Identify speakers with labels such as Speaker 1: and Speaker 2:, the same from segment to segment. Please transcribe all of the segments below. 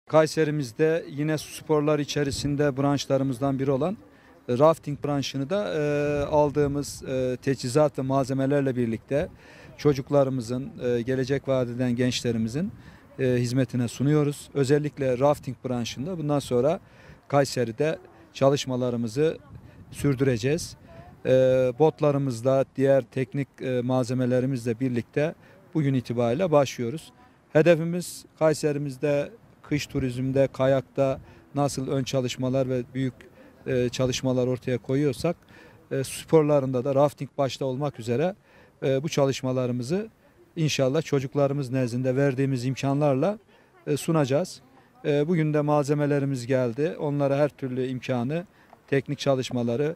Speaker 1: Kayserimizde yine su sporlar içerisinde branşlarımızdan biri olan rafting branşını da aldığımız teçhizat ve malzemelerle birlikte çocuklarımızın, gelecek vaat eden gençlerimizin hizmetine sunuyoruz. Özellikle rafting branşında bundan sonra Kayseri'de çalışmalarımızı sürdüreceğiz. Botlarımızla, diğer teknik malzemelerimizle birlikte bugün itibariyle başlıyoruz. Hedefimiz Kayserimizde kış turizmde, kayakta nasıl ön çalışmalar ve büyük çalışmalar ortaya koyuyorsak, sporlarında da rafting başta olmak üzere bu çalışmalarımızı inşallah çocuklarımız nezdinde verdiğimiz imkanlarla sunacağız. Bugün de malzemelerimiz geldi. Onlara her türlü imkanı, teknik çalışmaları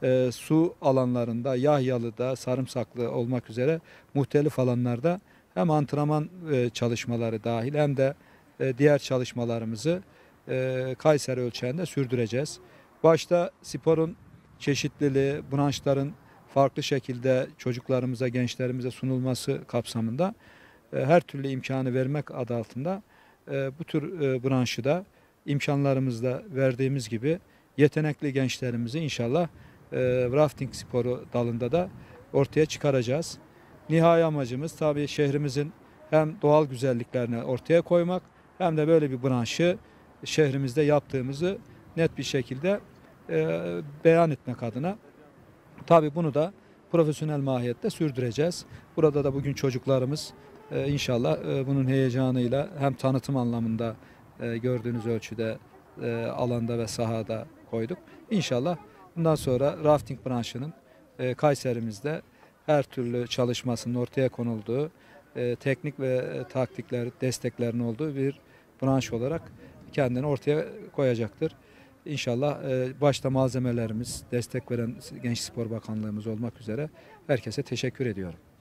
Speaker 1: su alanlarında, Yahyalı'da, Sarımsaklı olmak üzere muhtelif alanlarda hem antrenman çalışmaları dahil hem de diğer çalışmalarımızı Kayseri ölçeğinde sürdüreceğiz. Başta sporun çeşitliliği, branşların farklı şekilde çocuklarımıza, gençlerimize sunulması kapsamında her türlü imkanı vermek adı altında bu tür branşı da imkanlarımızla verdiğimiz gibi yetenekli gençlerimizi inşallah rafting sporu dalında da ortaya çıkaracağız. Nihai amacımız tabii şehrimizin hem doğal güzelliklerini ortaya koymak hem de böyle bir branşı şehrimizde yaptığımızı net bir şekilde beyan etmek adına. Tabii bunu da profesyonel mahiyette sürdüreceğiz. Burada da bugün çocuklarımız inşallah bunun heyecanıyla hem tanıtım anlamında gördüğünüz ölçüde alanda ve sahada koyduk. İnşallah bundan sonra rafting branşının Kayserimizde her türlü çalışmasının ortaya konulduğu, teknik ve taktikler, desteklerin olduğu bir branş olarak kendini ortaya koyacaktır. İnşallah başta malzemelerimiz, destek veren Genç Spor Bakanlığımız olmak üzere herkese teşekkür ediyorum.